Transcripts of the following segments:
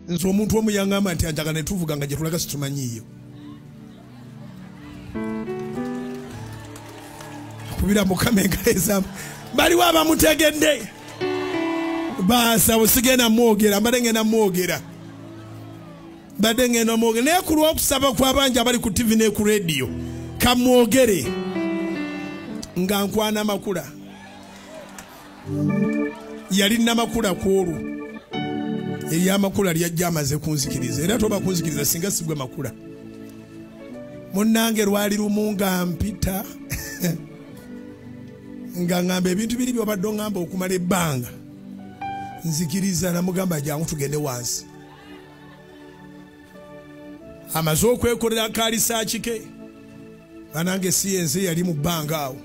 nze omuntu omuyangamba nti anjagala ne tuvuga nga gye tulaga situmanyiiyo kubira mukama engalo ezamu baliwo abamutegedde basawo sigenda mwogera mbadde ngenda mwogera naye ku lw'okusaba kw'abangi abali ku TV ne ku radio kamwogere nga nkwana Makula yali Namakula kwolwo eryamakula lyajja amaze kunzikiriza era toba kunzikiriza singa sigwe Makula munnange lwali lumu nga mpita nga ngamba ebintu biri byobadde ngamba okumala ebbanga nzikiriza namugamba jangu tugende wansi amaze okwekolera akalisaaki ke banange siyenze yali mu bbanga awo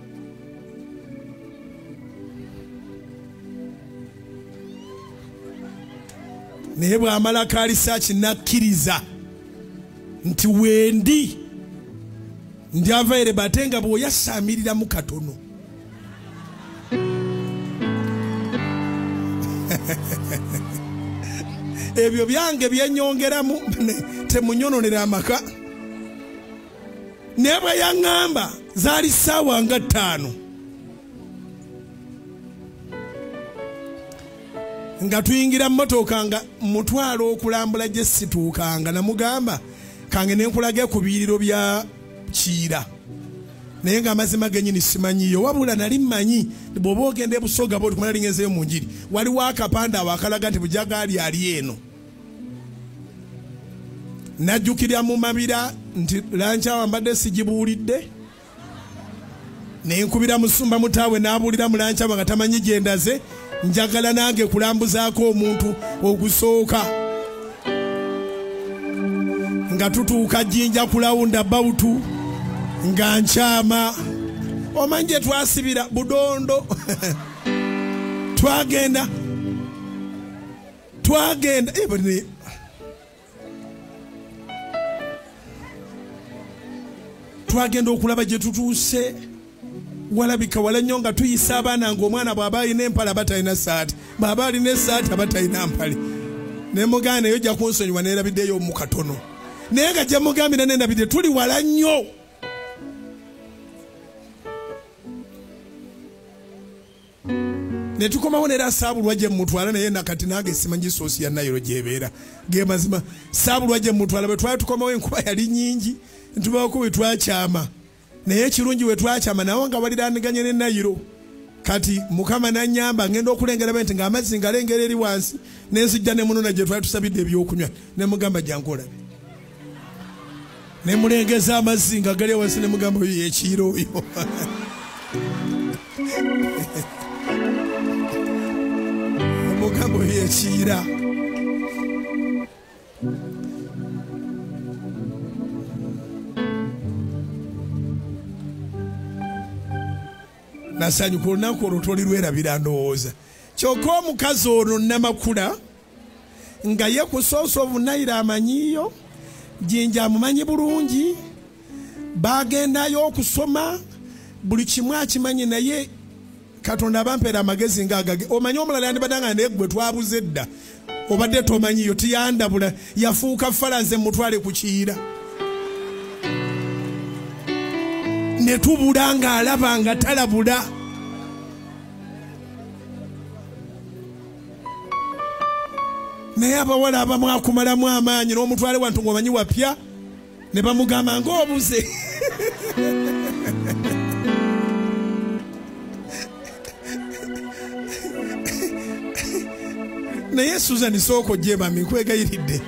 naye bw'amala akalisaaki nakkiriza nti wendi ndyavaire bate nga bw'oyasamiriramu katono ebyo byange byenyongeramu temunyononera amaka naye bwe yaŋŋamba zaali ssaawa nga 5 nga tuyingira mmotoka nga mutwalo okulambula gye situukanga namugamba kange nenkulage ku biiriro bya Kiira naye nga amazima genyini simanyiyo wabula nali mmanyi bw'oba ogenda ebusoga bwo tukumala lingezeyo mu njiri waliwo akapande awo akalaga nti Bujagaali ali eno najjukira mu mabira nti lancawa mbadde sigibuulidde nenkubira musumba mutaawe n'abuulira mu lancawa nga tamanyi gyendaze njagala nange kulambuzaako omuntu ogusooka nga tutuuka Jinja kulawunda bawutu nga nkyama omanje twasibira Budondo twagenda okulaba gye tutuuse walabika wala nnyo nga tuyisa abaana ng'omwana bw'aba alina empale aba talina saati bw'aba alina essaati aba talina mpale ne muganda eyo ojja kunsonyiwa neerabiddeyo mu katono naye nga gye mugambira nendabidde tuli wala nnyo ne tukomawo neera saabulwa gye mutwala naye nakati nange simanyi soosi ya Nayiro gy'ebeera ge mazima saabulwa gye mutwala bwe twali tukomawo enkuba yali nnyingi ntubawoko bwe twakyama naye ekirungi we twakyama nawo nga waliraniganye ne Nayiro kati mukama nanyamba ngenda okulengera benti nga amazzi ngalengera eri wansi nenzijja ne munona gye twali tusabidde ebyokunywa ne mugamba jangu olabe ne mulengeza amazzi nga gali wansi ne mugamba oyo yekiiro oyo mugamba oyo yekiira nasanyuka olunaku olwo toli lwerabira ndowooza kyokka omukazi ono Namakula nga ye ku source of Nile amanyiyo Jinja amumanyi bulungi bagendayo okusoma buli kimu akimanyi naye Katonda abampeera amagezi ng'agage omanyi omulala yandibadanga naye gwe twabuze dda obadde tomanyiyo tiyandabula yafuuka falanze mutwale ku Kiira ne tubula ng'alaba nga talabula naye abawala abamu akumalamu amaanyi n'omutwale wantu ng'omanyi wapya ne bamugamba ng'obuze naye Susan sooko gyemami nkwegayiridde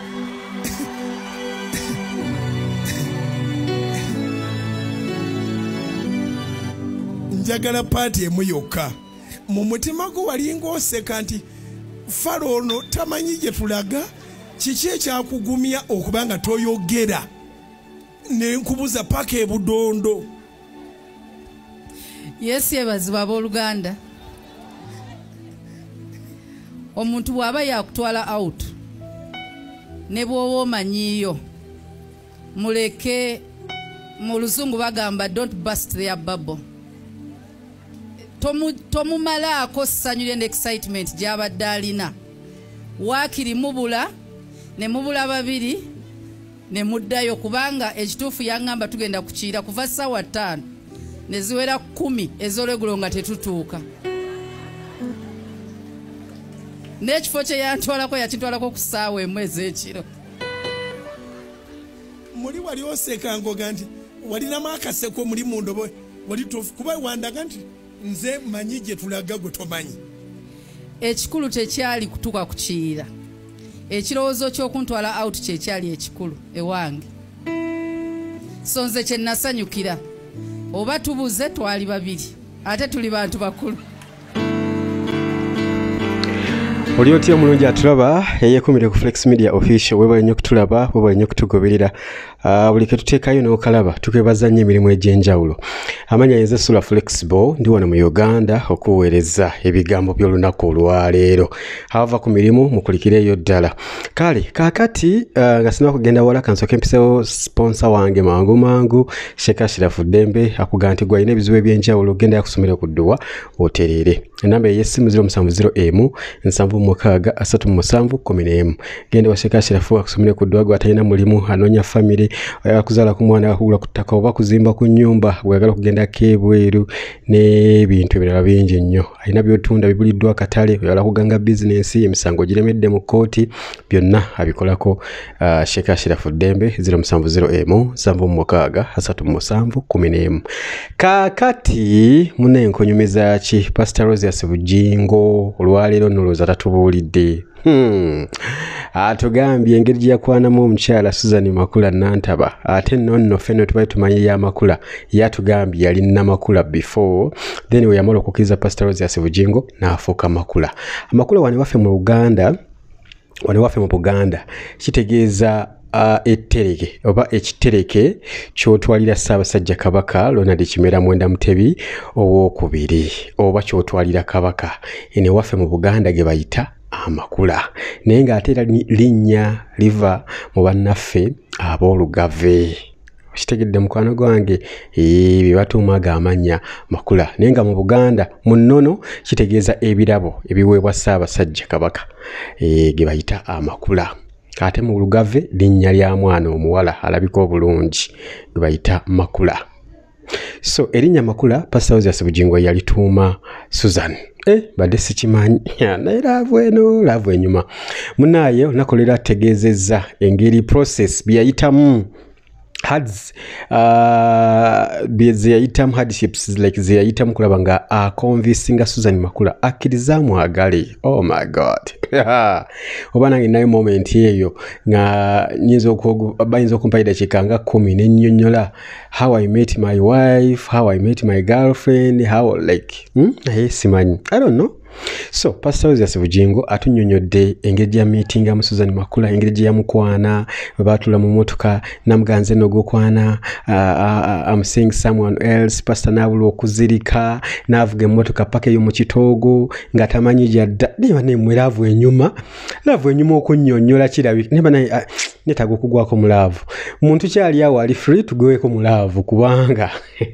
njagala paati emu yokka mu mutima gwo walinga oseka nti Falo ono tamanyi gye tulaga kiki ekyakugumya okuba nga toyogera nenkubuza paka e Budondo. Yesu yebazibwa abooluganda omuntu bw'aba yakutwala out ne bw'oba omanyiyo muleke mu luzungu bagamba don't burst their bubble. Tomumalaako ssanyu and excitement gy'abadde alina waakiri mubula ne mubula babiri ne muddayo kubanga ekituufu yaŋŋamba tugenda kukiira kuva ssaawa 5 ne ziwera 10 ez'olwegulo nga tetutuuka. N'ekifo kye yantwalako yakitwalako ku ssaawa emu ez'ekiro. Muli wali osekangoga nti walinamu akaseko muli mu ndobo wali tofu kuba wandaga nti nze manyi gye tulaga gwe tomanyi. Ekikulu tekyali kutuuka kukiira. Ekirowoozo ky'okuntwala out kyekyali ekikulu ewange. So nze kye nasanyukira oba tubuze twali babiri ate tuli bantu bakulu. Oli otya Omulunji atulaba yeyekumire ku Flex Media Official webale nnyo kutulaba webale nnyo kutugoberera buli ke tuteekayo n'okalaba tukwebaza nnyo emirimu egy'enjawulo. Amanya yenze Sula Flexible ndi wano mu Uganda okuweereza ebigambo by'olunaku olwaleero. Ava ku mirimu mukulikireyo ddala. Kale kaakati nga sina kugenda wala kansooke mpisewo sponsor wange mangu Sheka Shirafu Dembe akuga nti gwalina ebizibu eby'enjawulo genda yakusomera ku dduwa otereere. Enamba y'essimu 070 mukaaga asatu musanvu 10. Genda washeka Shirafu akusomere ku dduwa atalina mulimu anonya family yakuzala ku mwana akugula ku ttaka oba kuzimba ku nnyumba bwagala kugenda kebweru n'ebintu ebirala bingi nnyo. Alina byotunda bibuliddwa akatale oyala kuganga business emisango giremedde mu kooti byonna abikolako Sheka Shirafu Dembe 070 mukaaga asatu musanvu 10. Kakati munenkonyumiza ki Pastor Rose Bujingo olwaleero noloza Atubuulidde. Atugambye Engeri Gyeyakwanamu Mukyala Susan Makula Nantaba ate nonno feno tubaye tumanyi ya Makula yatugambye yali na Makula before then we yamala okukiza Pastor Rose Bujingo n'afuuka Makula. Makula wano waffe mu Uganda kitegeeza ettereke oba ekitereke kyotwalira Ssaabasajja Kabaka Ronald Kimera Mwenda Mutebi ow'okubiri oba kyotwalira Kabaka ene waffe mu Buganda ge bayita amakula naye ng'ate era linnya liva mu bannaffe ab'olugave. Kitegedde mukwano gwange bye batuumaga amanya makula naye nga mu Buganda mu nnono kitegeeza ebirabo ebiweebwa Ssaabasajja Kabaka ge bayita amakula. Ate mu lugave linnya lya mwana omuwala alabika obulungi ge bayita Makula. So erinnya Makula Pastor Rose Bujingo yalituuma Susan. Badde sikimanyi naye laavu enyuma munaye nakolera ategeezezza engeri process byayitamu hardships like zeyayitamu kulaba nga convincing Susan Makula akkirizamu agale. Oh my God. Oba nange nayo moment eyo nga bayinza okumpayo dakiika nga 10 ne nnyonnyola how I met my wife, how I met my girlfriend, how like simanyi. I don't know. So Pastor Rose Bujingo atunnyonnyodde engeri ya meeting ya Susan Makula, engeri gye yamukwana bwe baatula mu motoka namuganze n'ogukwana I'm saying someone else Pastor n'abula okuzirika n'avuga emmotoka paka eyo mu kitoogo nga tamanyi gyadda niba nemwe laavu enyuma okunnyonnyola kirabi niba naye netaga okugwako mu laavu muntu kyali awo ali free tugweko mu laavu kubanga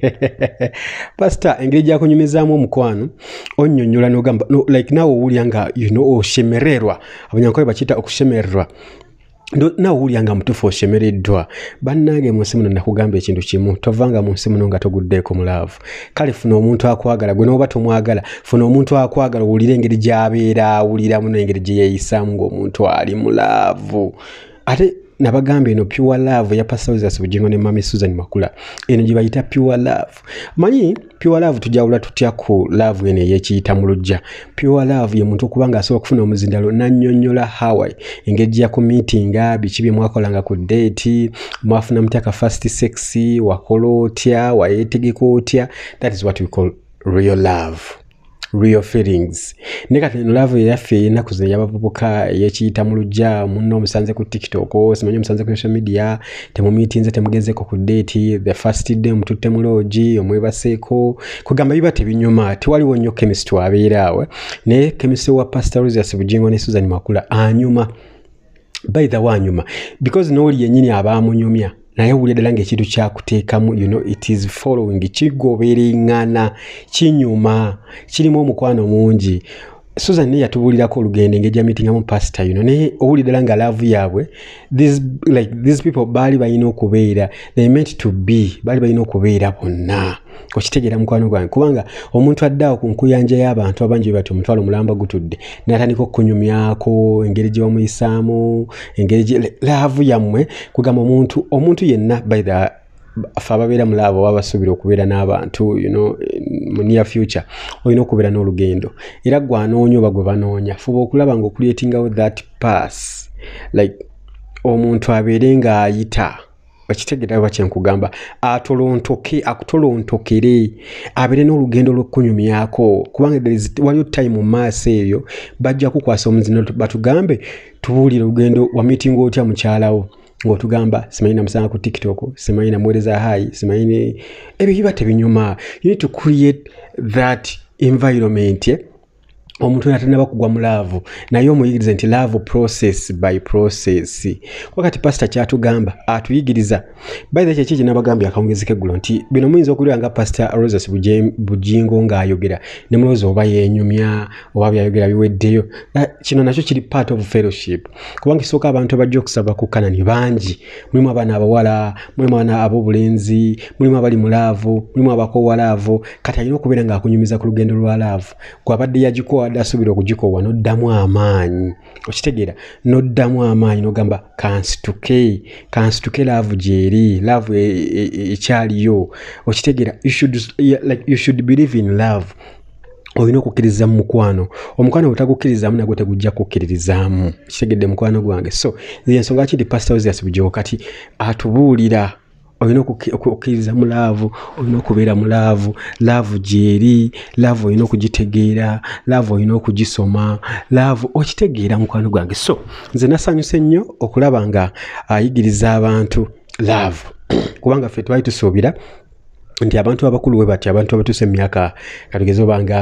Pastor engeri gyakunyumizaamu omukwano onnyonnyola n'ogamba no, like nawe owulyanga oshemererwa abanyankole bakiyita okushemererwa nawe owulyanga mutuufu oshemereddwa bannange mu nsi muno nakugamba ekintu kimu tovanga mu nsi muno nga toguddeeko mu laavu. Kale funa omuntu akwagala gwe n'oba tomwagala funa omuntu akwagala owulire engeri gy'abeera awuliramu n'engeri gye yeeyisaamu ng'omuntu ali mu laavu. Ate nabagambye eno pure love ya Pastor Rose Bujingo ne Mami Susan Makula eno gye bayita pure love. Manyi pure love tujawula tutya ku love ene yekiyita mu lujja. Pure love ye muntu okubanga asobola kufuna omuzindalo nannyonnyola Hawaii engeri ya ku meeting biki bye mwakolanga ku date mwafuna mutaka first sex wakola otya wayetegeka otya. That is what we call real love. Real feelings. Nekati love yaffe enaku zino yabavubuka yekiyita mu lujja munno omusanze ku TikTok simanyi omusanze ku social media temumiitinze temugezeko ku date the first day mututte mu lodge omwebaseeko kugamba biba tebinyuma tewaliwo nnyo chemistry abeeraawe ne chemistry wa Pastor Rose Bujingo ne Susan Makula anyuma by the wanyuma because n'oli yennyini abaamunyumya naye wulira ddala ng'ekintu kyakuteekamu it is following kigoberengana kinyuma kirimu omukwano mungi Susan ne yatubuulirako olugendo engeri meetingamu pastor naye owulira nga laavu yaabwe these people baali balina okubeera they meant to be baali balina okubeera bonna okitegeera mukwano gwange kubanga omuntu addaawo ku nkuyanja y'abantu abangi bati omutwalo mulamba gutudde n'atandika okunyumyako engeri gye bamuyisaamu engeri laavu yammwe kugamba omuntu yenna by the afa ababeera mu laavu oba basuubira okubeera n'abantu mu near future olina okubeera n'olugendo era gwanoonya oba gwe banoonya fuba okulaba ng'okuleetingawo that pass omuntu abeere ng'ayita okitegeera bwa kyenkugamba akutolontokere abeere n'olugendo lw'okkunyumyako kubanga waliyo time mu maaso eyo bajja kukwasa omuzino batugambe tubuulire olugendo wa meeting otya mukyalawo ng'otugamba simanyi namusanga ku TikTok simanyi namuweereza hayi simanyi ebyo biba tebinyuma you need to create that environment omuntu atanaba kugwa mu laavu naye omuyigiriza nti love process by process wakati pastor kyatugamba atuyigiriza by the church nabagambye akawungezi k'eggulo nti bino muyinza okuliwa nga pastor Roses Bujingo ng'ayogera ne mulowooza oba yenyumya oba byayogera biweddeyo kino nakyo kiri part of fellowship kubanga kisooka abantu abajja okusaba ku Kanani bangi mulimu abaana abawala mulimu abaana ab'obulenzi mulimu abali mu laavu mulimu abakoowa laavu kati alina okubeera ng'akunyumiza ku lugendo lwa laavu gwabadde yagikowa asubira okugikowa noddamu amaanyi okitegeera noddamu amaanyi nogamba kansituke laavu gyeri laavu ekyaliyo okitegeera you should believe in love olina okukkiriza mu mukwano omukwano bwetagukkirizamu nagwo tegujja kukkiririzaamu kitegedde mukwano gwange so ensonga kiri pastor Roses Bujingo kati atubuulira olina okukkiriza mu laavu olina okubeera mu laavu gyeri laavu olina okugitegeera laavu olina okugisoma laavu okitegeera mukwano gwange so nze nasanyuse nnyo okulaba nga ayigiriza abantu laavu kubanga ffe twali tusuubira nti abantu abakulu we bati abantu abatuuse emyaka katugeze obanga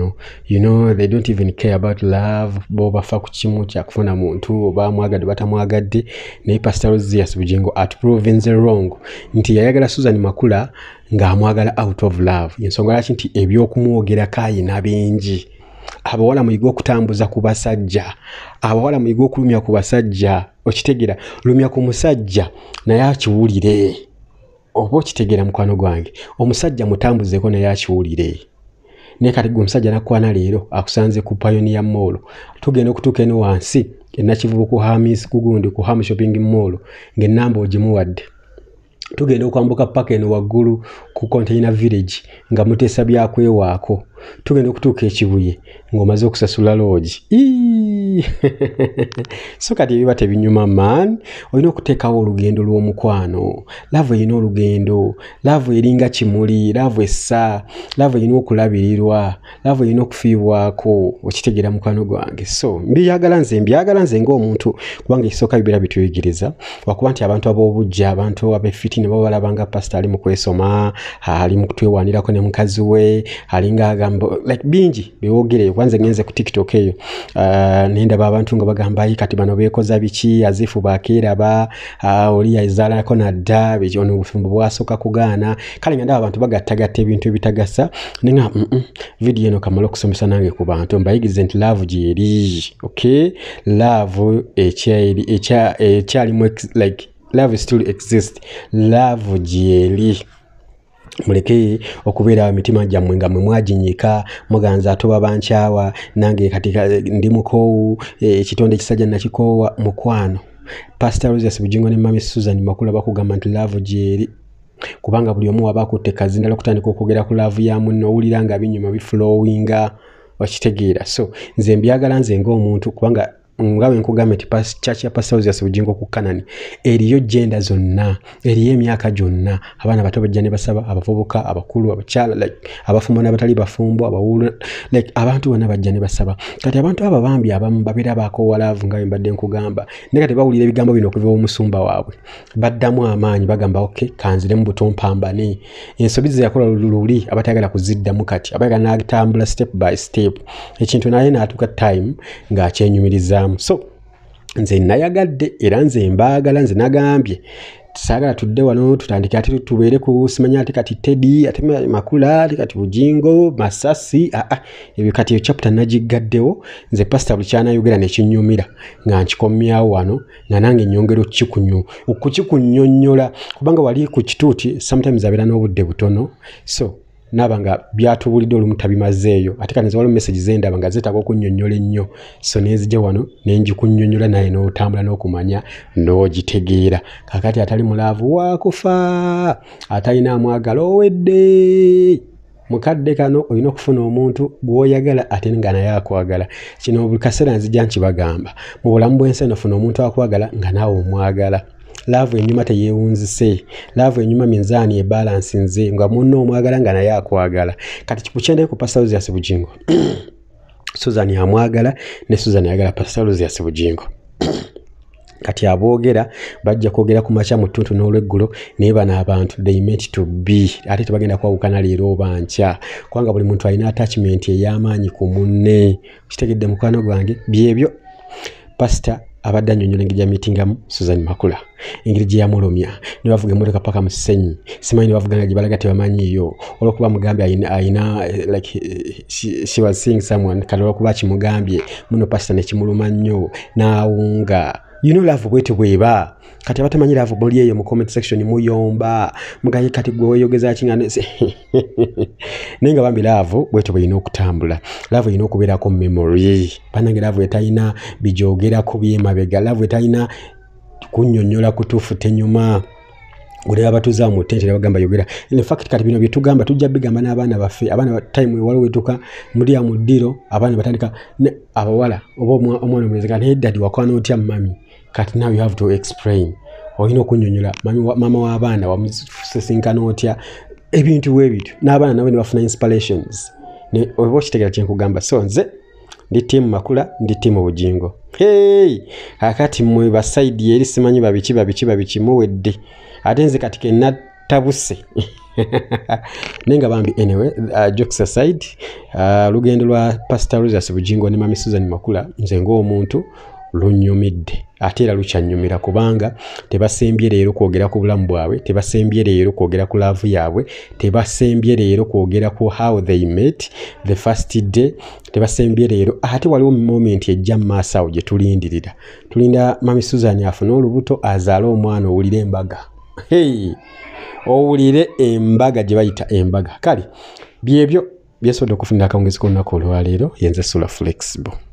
5 they don't even care about love bo bafa ku kimu kyakufuna muntu oba mwagadde batamwagadde naye pastor Roses Bujingo at proven the wrong nti yayagala Susan Makula ng'amwagala out of love ensonga laki nti eby'okumwogera kayina bingi abawala muyiga okutambuza ku basajja abawala muyiga okulumya ku basajja okitegeera lumya ku musajja naye akiwulire oba okitegeera mukwano gwange omusajja mutambuzeeko naye akiwulire naye kati gwe omusajja nakwana leero akusanze ku Pioneer Mall tugenda okutuuka eno wansi enakivubu ku Hamis kugundi ku Ham Shopping Mall ng'ennamba ogimuwadde tugenda okwambuka paka eno waggulu ku Container Village nga muteesa byakwewaako tugenda okutuuka ekibuye ng'omaze okusasula lodge so kati ebiba tebinyuma man olina okuteekawo olugendo lw'omukwano laavu erina olugendo laavu eringa kimuli laavu essa laavu erina okulabirirwa laavu erina okufiibwako okitegeera mukwano gwange so mbyagala nze ng'omuntu kubanga ekisooka bibeera bituyigiriza wakuba nti abantu ab'obujja abantu ab'effiti ne babalabanga pastor ali mu kwesoma ali mu kutwewanirako ne mukazi we alinga agamba bingi bewoogere kwanze ngenze ku TikTok eyo nendaba abantu nga bagamba kati bano beekoza biki azifu bakeeraba oli yazaalako nadda ono obufumbo bwasooka kugaana kale nga ndaba abantu bagattagatta ebintu ebitagasa nenga vidiyo eno kamala okusomesa nange ku bantu mbayigirize nti laavu gyeri okay laavu ekyalimu love still exists love gyeri muleke okubeera mitima gyammwe nga mwe mwaginyika muganza atoba bankyawa nange kati ndi mukoowu ekitonde ekisajja nakikoowa mukwano pastor Roses Bujingo ne mami Susan Makula bakugamba nti love gyeri kubanga buli omu waba akutte kazindala okutandika okwogera ku love ya munno owulira nga binyuma biflowinga okitegeera so nze mbyagala nze ng'omuntu kubanga ngawe nkugamba nti church ya pastor Roses Bujingo ku Kanani eriyo genda zonna eriyo emyaka gyonna abaana bato bajja ne basaba abavubuka abakulu abakyala abafumbo n'abatali bafumbo abawulu abantu bonna bajja ne basaba kati abantu aba bambi abamu babeera bakoowa laavu ngawe mbadde nkugamba naye kati bawulira ebigambo bino okuva omusumba waabwe baddamu amaanyi bagamba okay kanzire mu buto mpambane ensobi ze yakola luli abatayagala kuziddamu kati abayagala n'atambula step by step ekintu naye n'atuuka time ng'akyenyumiriza so nze nayagadde era nze mbaagala nze nagambye sagala tudde wano tutandike ate tubeere ku simanya ate kati Teddy ate Makula ate kati Bujingo Masasi ebyo kati chapter nagigaddewo nze pastor buli kyanayogera nekinyumira nga nkikomyawo wano nga nange nyongero okukikunnyonnyola kubanga wali ku kituuti sometimes abeera n'obudde butono so nabanga byatubulidde olumu tabimazeeyo ate kati nzewalimu message zendaba nga zeetaaga okunnyonnyola ennyo so nezijja wano nengikunnyonnyola naye n'otambula n'okumanya n'ogitegeera kakati atali mulaavu waakufa atalina amwagala owedde mukadde kano olina okufuna omuntu gw'oyagala ate nga naye akwagala kino buli kaseera nzijja nkibagamba mu bulamu bw'ensi eno funa omuntu akwagala nga naawe omwagala love enyuma teyeewunzise love enyuma minzaani ebalance nze nga munno omwagala nga naye akwagala kati kikukyendeye ku Pastor Luzias Bujingo Susan amwagala ne Susan ayagala Pastor Luzias Bujingo kati aboogera bajja kwogera ku makya mu ttuntu n'olweggulo naye bano abantu they meant to be ate tebagenda kwawukana leero oba nkya kubanga buli muntu alina attachment ey'amaanyi ku munne kitegedde mukwano gwange byebyo pastor abadde annyonnyola engeri gy'amiitingamu Susan Makula engeri gye yamulumya ne bavuga emmotoka paka mu Ssenyi simanyi ne bavuga nga gye balaga tebamanyiiyo olw'okuba mugambye ayina like she was seeing someone kati olw'okuba kimugambye muno pastor ne kimuluma nnyo n'awunga love bwete bweba kati abatamanyi love boli eyo mu comment section muyomba mugaye kati gwe weyogeza kingana nenga bambi love bwete bwina okutambula love ina okubeerako memory panange love etayina bijogera ku byemabega love etayina kunnyonnyola kutuufu tenyuma gulera abatuza mu ttente bagamba yogera in fact kati bino byetugamba tujja bigamba n'abaana baffe abaana time waliwo etuka muri ya muddiro abaana batandika abawala oba omwana omulezeka naye daddy wakwana otya mami kati now you have to explain olina okunnyonnyola mama w'abaana wamusisinkana otya ebintu weebityo n'abaana nabo ne bafuna inspirations oba okitegera kyenkugamba so nze ndi tiimu Makula ndi tiimu Bujingo akati mmwe basaidi eri simanyi babiki muwedde ate nze kati kennatabuse nenga bambi anyway jokes aside lugendo lwa Pastor Luzias Bujingo ne Mami Susan Makula nze ng'omuntu lunyumidde ate era lukyanyumira kubanga tebasembye leero kwogera ku bulamu bwabwe tebasembye leero kwogera ku love yaabwe tebasembye leero kwogera ku how they met the first day tebasembye leero ate waliwo moment ejja mu maaso awo gye tulinda Mami Susan afune olubuto azaale omwana owulire embaga owulire embaga gye bayita embaga kale byebyo byesobodde okufunira akawungezi k'olunaku olwaleero yenze Sula Flexible.